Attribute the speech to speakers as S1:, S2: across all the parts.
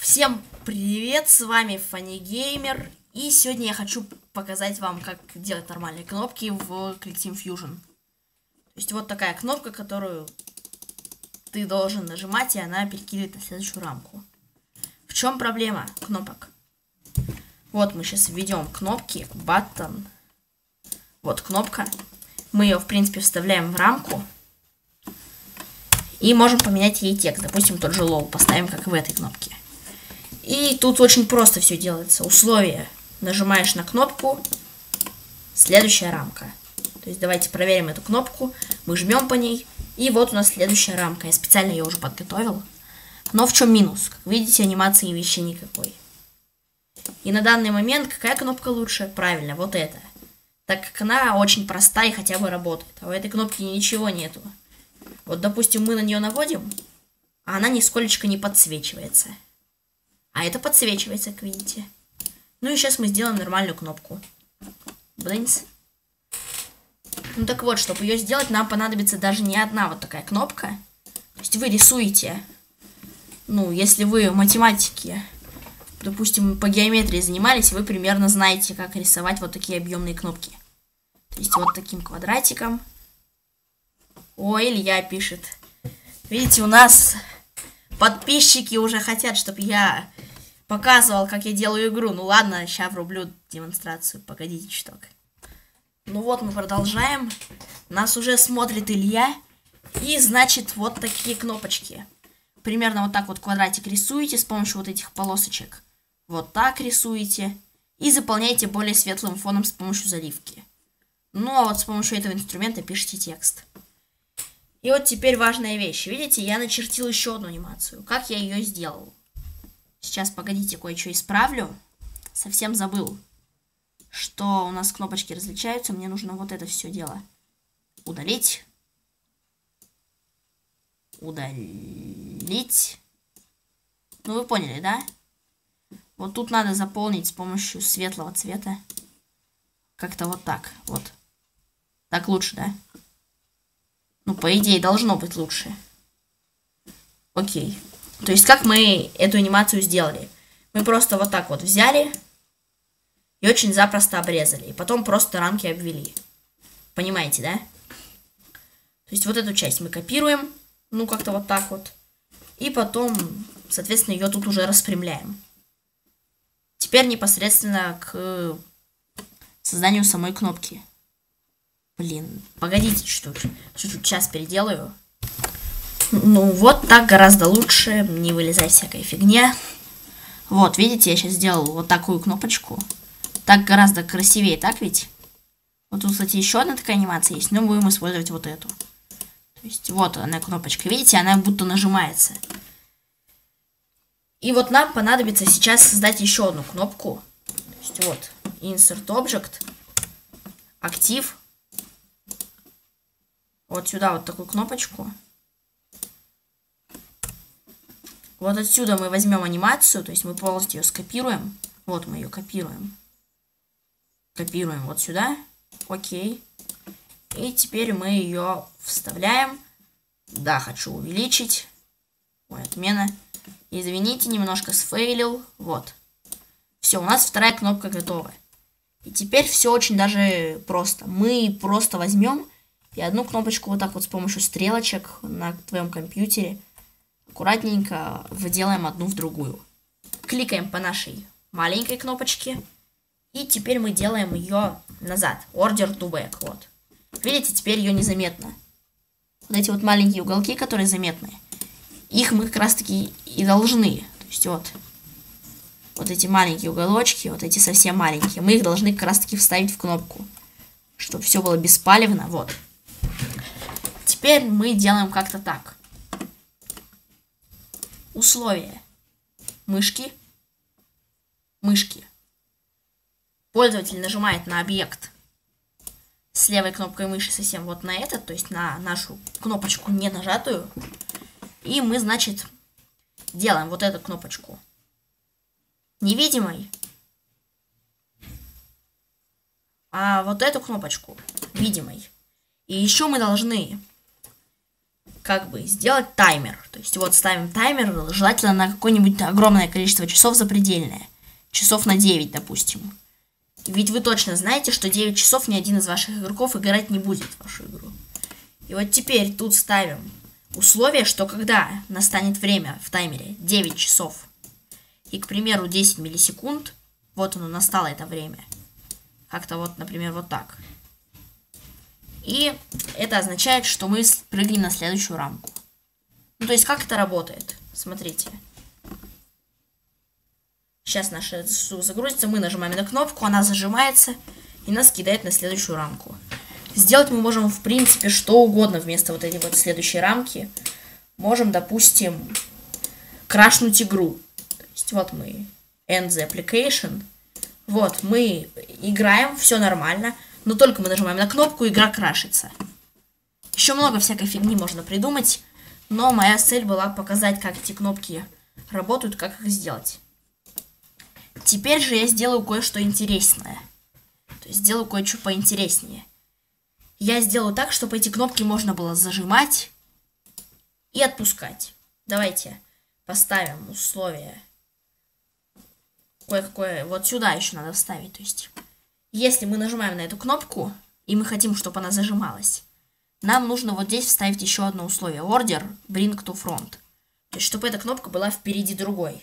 S1: Всем привет, с вами FunnyGamer, и сегодня я хочу показать вам, как делать нормальные кнопки в Click Team Fusion. То есть вот такая кнопка, которую ты должен нажимать, и она перекидывает на следующую рамку. В чем проблема кнопок? Вот мы сейчас введем кнопки, button. Вот кнопка. Мы ее, в принципе, вставляем в рамку. И можем поменять ей текст. Допустим, тот же low поставим, как в этой кнопке. И тут очень просто все делается. Условия. Нажимаешь на кнопку. Следующая рамка. То есть давайте проверим эту кнопку. Мы жмем по ней. И вот у нас следующая рамка. Я специально ее уже подготовил. Но в чем минус? Как видите, анимации вообще никакой. И на данный момент какая кнопка лучше? Правильно, вот эта. Так как она очень простая и хотя бы работает. А у этой кнопки ничего нету. Вот, допустим, мы на нее наводим, а она нисколечко не подсвечивается. А это подсвечивается, как видите. Ну и сейчас мы сделаем нормальную кнопку. Блинс. Ну так вот, чтобы ее сделать, нам понадобится даже не одна вот такая кнопка. То есть вы рисуете, ну, если вы в математике, допустим, по геометрии занимались, вы примерно знаете, как рисовать вот такие объемные кнопки. То есть вот таким квадратиком. Ой, Илья пишет. Видите, у нас подписчики уже хотят, чтобы я показывал, как я делаю игру. Ну ладно, сейчас врублю демонстрацию. Погодите чуток. Ну вот, мы продолжаем. Нас уже смотрит Илья. И, значит, вот такие кнопочки. Примерно вот так вот квадратик рисуете с помощью вот этих полосочек. Вот так рисуете. И заполняете более светлым фоном с помощью заливки. Ну, а вот с помощью этого инструмента пишите текст. И вот теперь важная вещь. Видите, я начертил еще одну анимацию. Как я ее сделал? Сейчас, погодите, кое-что исправлю. Совсем забыл, что у нас кнопочки различаются. Мне нужно вот это все дело удалить. Удалить. Ну, вы поняли, да? Вот тут надо заполнить с помощью светлого цвета. Как-то вот так. Вот. Так лучше, да? Ну, по идее, должно быть лучше. Окей. То есть, как мы эту анимацию сделали? Мы просто вот так вот взяли и очень запросто обрезали. И потом просто рамки обвели. Понимаете, да? То есть, вот эту часть мы копируем. Ну, как-то вот так вот. И потом, соответственно, ее тут уже распрямляем. Теперь непосредственно к созданию самой кнопки. Блин, погодите чуть-чуть, сейчас переделаю. Ну, вот так гораздо лучше, не вылезай всякая фигня. Вот, видите, я сейчас сделал вот такую кнопочку. Так гораздо красивее, так ведь? Вот тут, кстати, еще одна такая анимация есть, но будем использовать вот эту. То есть, вот она кнопочка, видите, она будто нажимается. И вот нам понадобится сейчас создать еще одну кнопку. То есть, вот, Insert Object, актив. Вот сюда вот такую кнопочку. Вот отсюда мы возьмем анимацию, то есть мы полностью ее скопируем. Вот мы ее копируем. Копируем вот сюда. Окей. И теперь мы ее вставляем. Да, хочу увеличить. Ой, отмена. Извините, немножко сфейлил. Вот. Все, у нас вторая кнопка готова. И теперь все очень даже просто. Мы просто возьмем и одну кнопочку вот так вот с помощью стрелочек на твоем компьютере аккуратненько выделаем одну в другую. Кликаем по нашей маленькой кнопочке. И теперь мы делаем ее назад. Order to back. Вот. Видите, теперь ее незаметно. Вот эти вот маленькие уголки, которые заметны, их мы как раз таки и должны. То есть вот эти маленькие уголочки, вот эти совсем маленькие, мы их должны как раз таки вставить в кнопку. Чтобы все было беспалевно. Вот. Теперь мы делаем как-то так. Условия. Мышки. Пользователь нажимает на объект с левой кнопкой мыши совсем вот на этот, то есть на нашу кнопочку не нажатую. И мы, значит, делаем вот эту кнопочку невидимой, а вот эту кнопочку видимой. И еще мы должны как бы сделать таймер. То есть вот ставим таймер, желательно на какое-нибудь огромное количество часов запредельное. Часов на 9, допустим. Ведь вы точно знаете, что 9 часов ни один из ваших игроков играть не будет в вашу игру. И вот теперь тут ставим условие, что когда настанет время в таймере 9 часов и, к примеру, 10 миллисекунд, вот оно, настало это время. Как-то вот, например, вот так. И это означает, что мы прыгнем на следующую рамку. Ну, то есть, как это работает? Смотрите. Сейчас наша загрузится, мы нажимаем на кнопку, она зажимается и нас кидает на следующую рамку. Сделать мы можем, в принципе, что угодно вместо вот этой вот следующей рамки. Можем, допустим, крашнуть игру. То есть, вот мы end the application. Вот, мы играем, все нормально. Но только мы нажимаем на кнопку, игра крашится. Еще много всякой фигни можно придумать. Но моя цель была показать, как эти кнопки работают, как их сделать. Теперь же я сделаю кое-что интересное. То есть сделаю кое-что поинтереснее. Я сделаю так, чтобы эти кнопки можно было зажимать и отпускать. Давайте поставим условие. Кое-какое вот сюда еще надо вставить. То есть, если мы нажимаем на эту кнопку, и мы хотим, чтобы она зажималась, нам нужно вот здесь вставить еще одно условие. Order bring to front. То есть, чтобы эта кнопка была впереди другой.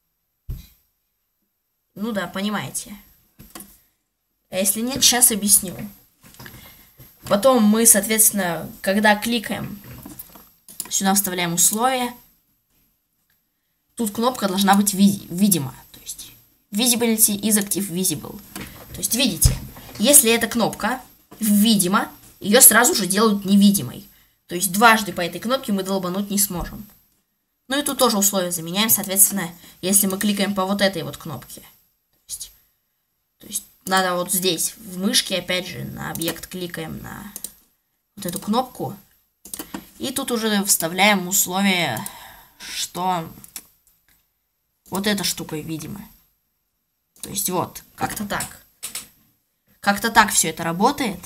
S1: Ну да, понимаете. А если нет, сейчас объясню. Потом мы, соответственно, когда кликаем, сюда вставляем условие. Тут кнопка должна быть видима. То есть visibility is active visible. То есть, видите, если эта кнопка видима, ее сразу же делают невидимой. То есть дважды по этой кнопке мы долбануть не сможем. Ну и тут тоже условия заменяем, соответственно, если мы кликаем по вот этой вот кнопке. То есть надо вот здесь, в мышке, опять же, на объект кликаем на вот эту кнопку. И тут уже вставляем условие, что вот эта штука видима. То есть вот, как-то так. Как-то так все это работает.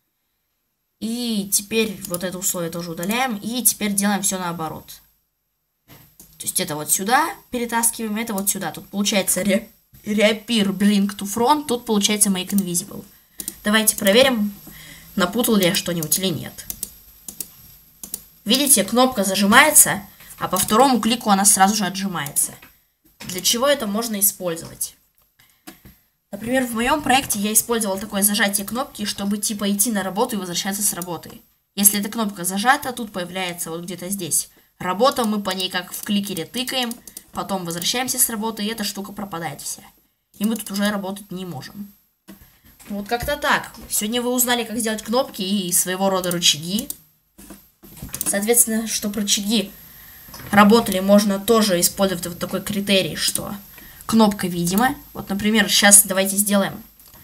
S1: И теперь вот это условие тоже удаляем. И теперь делаем все наоборот. То есть это вот сюда перетаскиваем, это вот сюда. Тут получается reappear bring to front, тут получается make invisible. Давайте проверим, напутал ли я что-нибудь или нет. Видите, кнопка зажимается, а по второму клику она сразу же отжимается. Для чего это можно использовать? Например, в моем проекте я использовал такое зажатие кнопки, чтобы типа идти на работу и возвращаться с работы. Если эта кнопка зажата, тут появляется вот где-то здесь работа, мы по ней как в кликере тыкаем, потом возвращаемся с работы, и эта штука пропадает вся. И мы тут уже работать не можем. Вот как-то так. Сегодня вы узнали, как сделать кнопки и своего рода рычаги. Соответственно, чтобы рычаги работали, можно тоже использовать вот такой критерий, что кнопка видима. Вот, например, сейчас давайте сделаем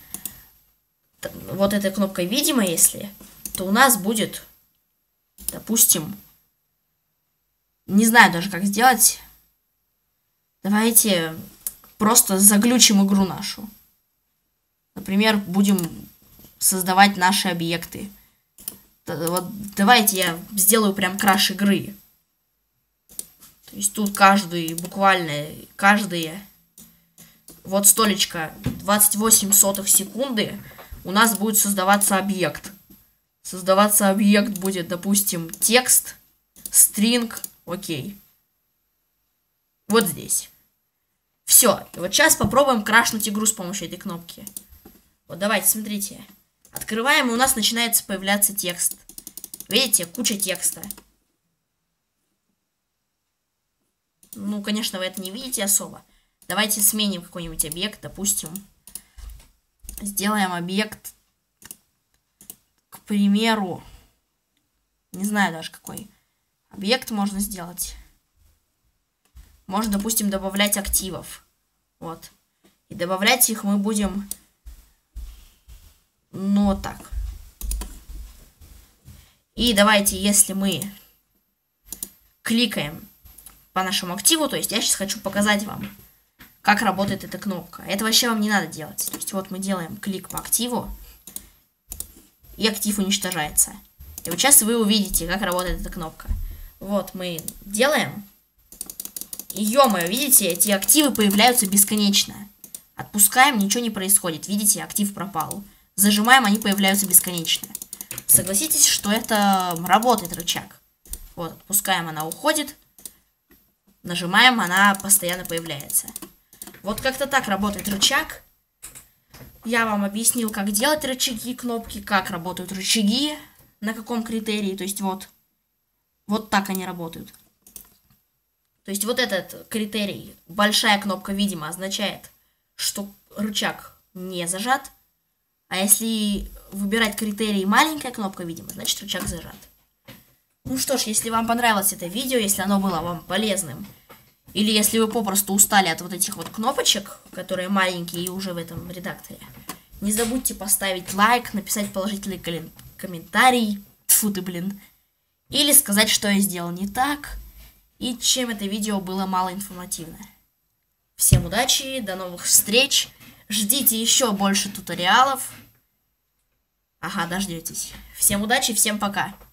S1: вот эта кнопка видима, если, то у нас будет, допустим, не знаю даже, как сделать. Давайте просто заглючим игру нашу. Например, будем создавать наши объекты. Вот давайте я сделаю прям краш игры. То есть тут буквально каждые вот столечко 28 секунды у нас будет создаваться объект. Создаваться объект будет, допустим, текст, string, окей. Вот здесь. Все. И вот сейчас попробуем крашнуть игру с помощью этой кнопки. Вот давайте, смотрите. Открываем, и у нас начинается появляться текст. Видите, куча текста. Ну, конечно, вы это не видите особо. Давайте сменим какой-нибудь объект, допустим. Сделаем объект, к примеру, не знаю даже какой объект можно сделать. Можно, допустим, добавлять активов. Вот. И добавлять их мы будем, ну, вот так. И давайте, если мы кликаем по нашему активу, то есть я сейчас хочу показать вам, как работает эта кнопка. Это вообще вам не надо делать. То есть вот мы делаем клик по активу, и актив уничтожается. И вот сейчас вы увидите, как работает эта кнопка. Вот мы делаем. И ё-моё, видите, эти активы появляются бесконечно. Отпускаем, ничего не происходит. Видите, актив пропал. Зажимаем, они появляются бесконечно. Согласитесь, что это работает рычаг. Вот, отпускаем, она уходит. Нажимаем, она постоянно появляется. Вот как-то так работает рычаг. Я вам объяснил, как делать рычаги, кнопки, как работают рычаги, на каком критерии. То есть вот так они работают. То есть вот этот критерий, большая кнопка видимо, означает, что рычаг не зажат. А если выбирать критерий маленькая кнопка видимо, значит рычаг зажат. Ну что ж, если вам понравилось это видео, если оно было вам полезным, или если вы попросту устали от вот этих вот кнопочек, которые маленькие и уже в этом редакторе, не забудьте поставить лайк, написать положительный комментарий, тьфу ты, блин, или сказать, что я сделал не так, и чем это видео было малоинформативно. Всем удачи, до новых встреч, ждите еще больше туториалов. Ага, дождетесь. Всем удачи, всем пока.